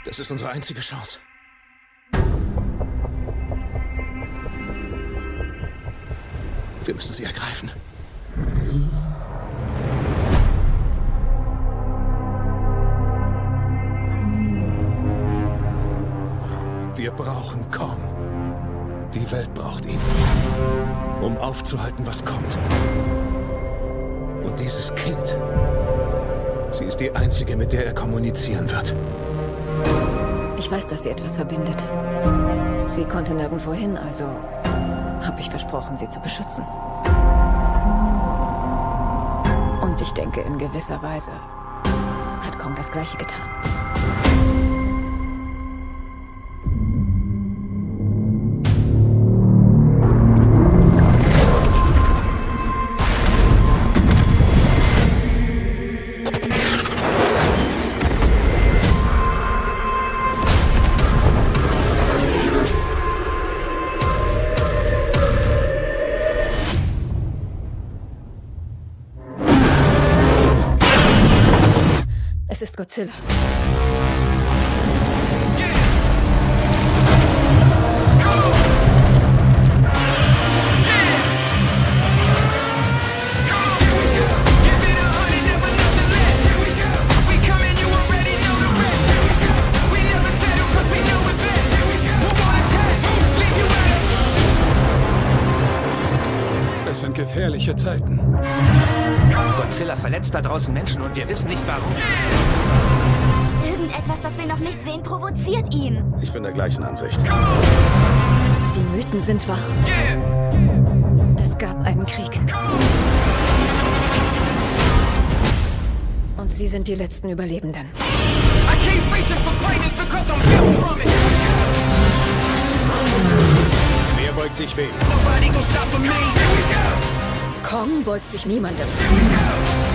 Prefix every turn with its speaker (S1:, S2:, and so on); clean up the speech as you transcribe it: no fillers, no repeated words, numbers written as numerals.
S1: Das ist unsere einzige Chance. Wir müssen sie ergreifen. Wir brauchen Kong. Die Welt braucht ihn, um aufzuhalten, was kommt. Und dieses Kind, sie ist die einzige, mit der er kommunizieren wird.
S2: Ich weiß, dass sie etwas verbindet. Sie konnte nirgendwo hin, also habe ich versprochen, sie zu beschützen. Und ich denke, in gewisser Weise hat Kong das Gleiche getan. Es ist Godzilla.
S3: Es sind gefährliche Zeiten.
S4: Godzilla verletzt da draußen Menschen und wir wissen nicht warum.
S5: Irgendetwas, das wir noch nicht sehen, provoziert ihn.
S1: Ich bin der gleichen Ansicht.
S2: Die Mythen sind wahr. Es gab einen Krieg. Und sie sind die letzten Überlebenden.
S1: Wer beugt sich wem?
S2: Kong beugt sich niemandem.